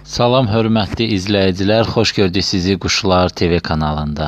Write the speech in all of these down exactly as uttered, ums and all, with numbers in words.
Salam hörmətli izləyicilər, xoş gördük sizi Quşlar T V kanalında.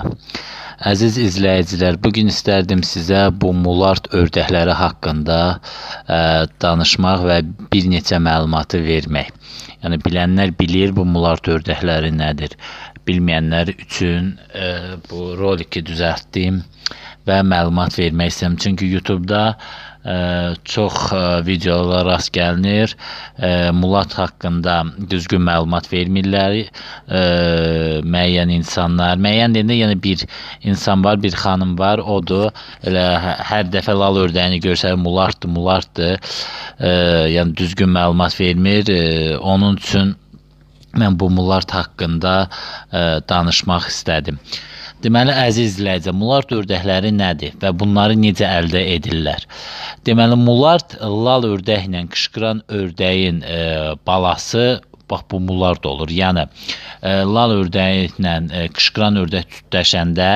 Əziz izləyicilər, bugün istərdim sizə bu mulard ördəkləri haqqında ə, danışmaq və bir neçə məlumatı vermək. Yəni bilənlər bilir bu mulard ördəkləri nədir. Bilməyənlər üçün ə, bu roliki düzəltdim və məlumat vermək istəyirəm. Çünki YouTube'da ə, çox ə, videolara rast gəlinir. Ə, mulard haqqında düzgün məlumat vermirlər. Ə, müəyyən insanlar, müəyyən deyəndə yəni bir insan var, bir xanım var, odur. Elə hər dəfə lal ördəyini görsək mularddır, mularddır. Ə, yəni düzgün məlumat vermir. Ə, onun üçün mən bu mulard haqqında ə, danışmaq istədim. Deməli, əziz izləyicilər, mulard ördəkləri nədir və bunları necə əldə edirlər? Deməli, mulard lal ördəklə qışqıran ördəyin e, balası, bax bu mulard olur. Yəni, e, lal ördəklə e, qışqıran ördək tütləşəndə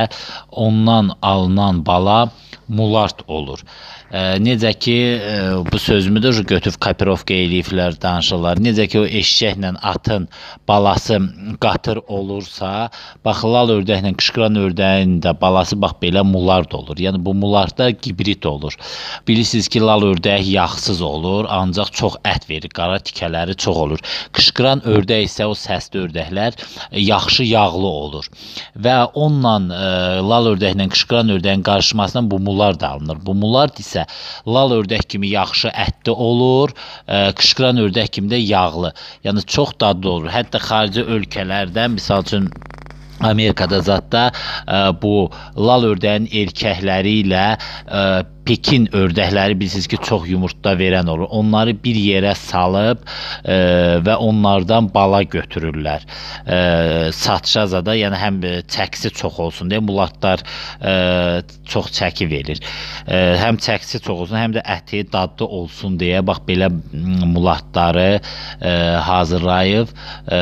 ondan alınan bala mulard olur. E, necə ki, e, bu sözümü də götürüb kopirovka eləyiblər, danışırlar. Necə ki, o eşşəklə atın balası qatır olursa, bax, lal ördəklə qışqıran ördəyin də balası bax belə mulard olur. Yəni, bu mulardda gibrit olur. Bilirsiniz ki, lal ördək yağsız olur, ancaq çox ət verir, qara tikələri çox olur. Qışqıran ördək isə o səsli ördəklər yaxşı yağlı olur. Və onunla e, lal ördəklə qışqıran ördəyin qarışmasından bu mulard alınır. Bu mulard isə lal ördək kimi yaxşı ətli olur, ə, qışqıran ördək kimi də yağlı. Yəni çox dadlı olur. Hətta xarici ölkələrdən, misal üçün Amerikada zətdə ə, bu lal ördəyin erkəkləri ilə ə, Pekin ördəkləri bilirsiniz ki, çox yumurta verən olur. Onları bir yerə salıb e, və onlardan bala götürürlər. E, satışa zada, yəni həm çəkisi çox olsun deyə mulardlar e, çox çəki verir. E, həm çəkisi çox olsun, həm də əti dadlı olsun deyə bax belə mulardları e, hazırlayıb e,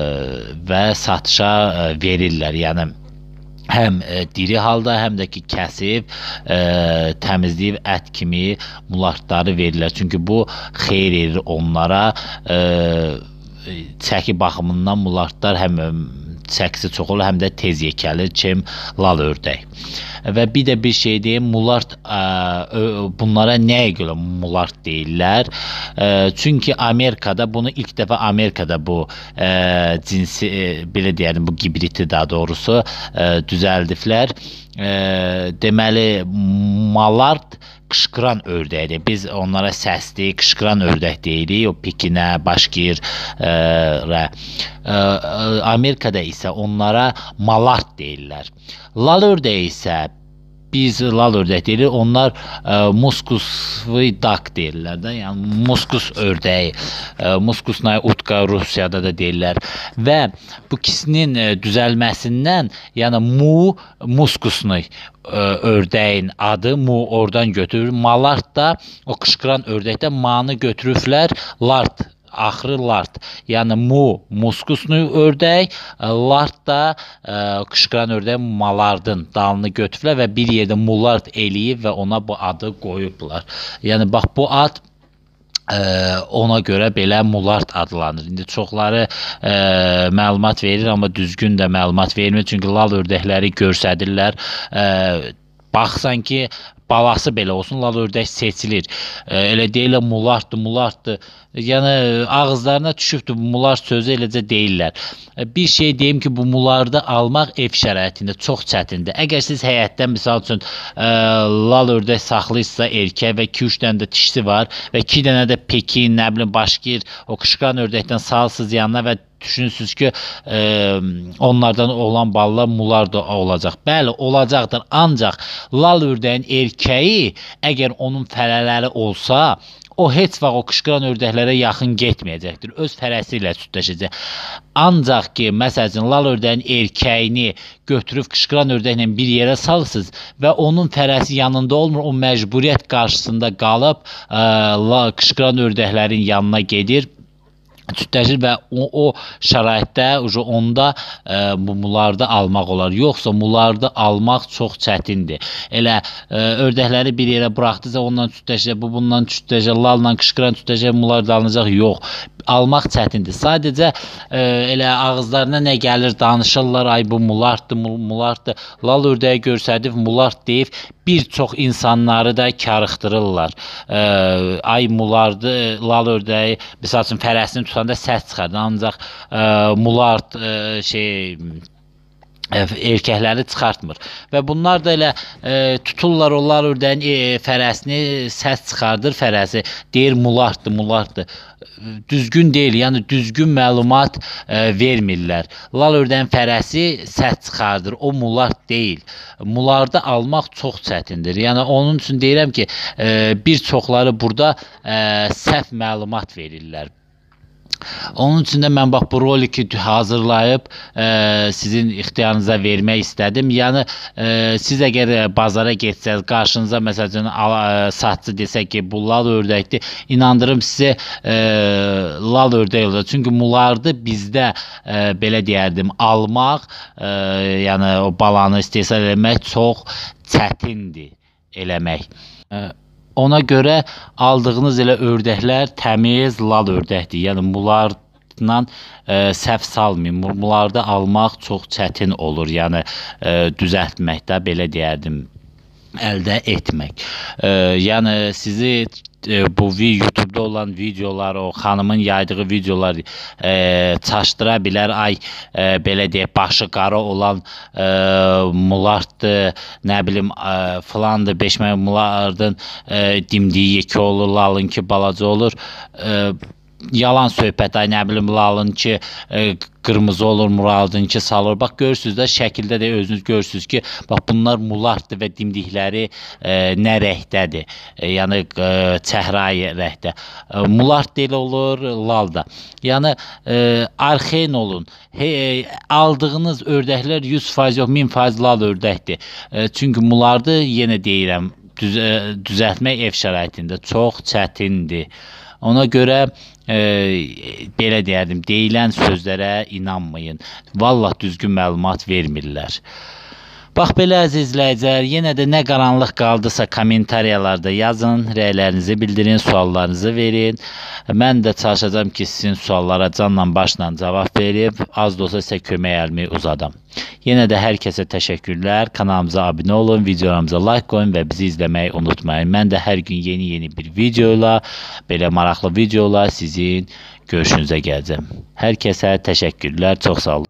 və satışa e, verirlər. Yəni həm e, diri halda, həm də ki kəsib, e, təmizləyib ət kimi mulardları verirlər. Çünki bu xeyir edir onlara. E, çəki baxımından mulardlar həm çəkisi çox olur, həm də tez yekəlir kim lal ördək. Və bir də bir şey deyim, mulard ə, bunlara nəyə görə mulard deyirlər? Ə, çünki Amerikada bunu ilk dəfə Amerikada bu ə, cinsi ə, belə deyəlim, bu gibriti daha doğrusu ə, düzəldiblər. Ə, deməli malard qışqıran ördəkdir. Biz onlara səsli, qışqıran ördək deyirik. O Pekinə, Başkirə. Amerikada isə onlara malard deyirlər. Lal ördək isə biz lal ördək deyirik, onlar ə, muskusvi dak deyirlər də, yəni muskus ördəyi, ə, muskusnaya utka Rusiyada da deyirlər və bu ikisinin ə, düzəlməsindən, yəni mu muskusnu ördəyin adı mu oradan götürür, malard da o qışqıran ördəkdə manı götürüblər, lard axırı lard. Yəni mu muskusnu ördək, lard da ə, qışqıran ördək malardın dalını götürüblər və bir yerdə mulard eləyib və ona bu adı qoyublar. Yəni bax bu ad Ə, ona görə belə mulard adlanır. İndi çoxları ə, məlumat verir, amma düzgün də məlumat vermir. Çünki lal ördəkləri görsədirlər. Ə, baxsan ki, balası belə olsun, lal ördək seçilir. Ə, elə deyirlər mularddır, mularddır. Yəni ağızlarına düşübdür, bu mulard sözü eləcə deyirlər. Bir şey deyim ki, bu mulardı almaq ev şəraitində çox çətindir. Əgər siz həyətdən misal üçün ə, lal ördək saxlayırsa erkək və iki üç dənə də dişisi var və iki dənə də Pekin, nə bilim Başkir, o qışqıran ördəkdən salsınız yanına və düşünürsünüz ki, e, onlardan olan balalar mularda olacaq. Bəli, olacaqdır. Ancaq lal ördəyin erkəyi, əgər onun fərələri olsa, o heç vaxt o qışqıran ördəklərə yaxın getməyəcəkdir. Öz fərəsi ilə südləşəcək. Ancaq ki, məsələn, lal ördəyin erkəyini götürüb qışqıran ördəklə bir yerə salırsınız və onun fərəsi yanında olmur, o məcburiyyət qarşısında qalıb ə, qışqıran ördəklərin yanına gedir, tütləşir və o, o şəraitdə onda ə, bu mulardı almaq olar. Yoxsa mulardı almaq çox çətindir. Elə ə, ördəkləri bir yerə buraxdısa ondan tütləşir, bu bundan tütləşir, lalla qışqıran tütləşir, mulardı alınacaq. Yox. almaq çətindir. Sadəcə e, elə ağızlarına nə gəlir danışırlar, ay bu mulartdır, mulartdır. Lal ördəyi görsədib mulart deyib bir çox insanları da karıxdırırlar. E, ay mulardı, lal ördəyi, məsəl üçün fərəsini tutanda səs çıxardır. Ancaq e, mulart e, şey erkəkləri çıxartmır və bunlar da elə e, tuturlar onlar ördəyin e, fərəsini, səs çıxardır fərəsi, deyir mulartdır, mulartdır. Düzgün deyil, yəni düzgün məlumat e, vermirlər. Lal ördəyin fərəsi səs çıxardır, o mulart deyil. Mulardı almaq çox çətindir. Yəni onun üçün deyirəm ki, e, bir çoxları burada e, səhv məlumat verirlər. Onun üçün də mən bax bu roliki hazırlayıb e, sizin ixtiyarınıza vermək istədim. Yəni e, siz əgər bazara getsəz, qarşınıza məsələn satçı desək ki, bu lal ördəkdir, inandırım sizə e, lal ördək olacaq. Çünki mulardı bizdə e, belə deyərdim, almaq, e, yəni o balanı istehsal eləmək çox çətindir eləmək. E, Ona görə aldığınız elə ördəklər təmiz lal ördəkdir. Yəni mularla e, səhv salmayın. Mularda almaq çox çətin olur. Yəni e, düzəltməkdə belə deyərdim, əldə etmək. E, yəni sizi e, bu YouTube-da olan videolar, o xanımın yaydığı videolar e, çaşdıra bilər. Ay e, belə deyək, başı qara olan e, mulartdır, nə bilim e, filandır, beşmək mulardın e, dimdiyi yekə olur, lalınki balaca olur. E, yalan söhbət, ay nə bilim lalınki e, qırmızı olur, muradınki salır. Bax görürsünüz də, şəkildə də özünüz görürsünüz ki, bax bunlar mulartdır və dimdikləri e, nə rəngdədir. E, yəni e, çəhrayı rəngdə. E, mulart deyil olur, lal da. Yəni e, arxeyn olun. He, aldığınız ördəklər yüz faiz yox, min faiz lal ördəkdir. E, çünki mulardı, yenə deyirəm, düz, e, düzəltmək ev şəraitində çox çətindir. Ona görə e, belə deyərdim, deyilən sözlərə inanmayın. Vallah düzgün məlumat vermirlər. Bax belə əziz izləyicilər, yenə də nə qaranlıq qaldısa kommentariyalarda yazın, rəylərinizi bildirin, suallarınızı verin. Mən də çalışacağım ki, sizin suallara canla başla cavab verib, az da olsa sizə kömək əlimi uzadam. Yenə də hər kəsə təşəkkürlər. Kanalımıza abunə olun, videolarımıza like qoyun və bizi izləməyi unutmayın. Mən də hər gün yeni-yeni bir videoyla, belə maraqlı videolar sizin görüşünüzə gələcəm. Hər kəsə təşəkkürlər, çox sağ olun.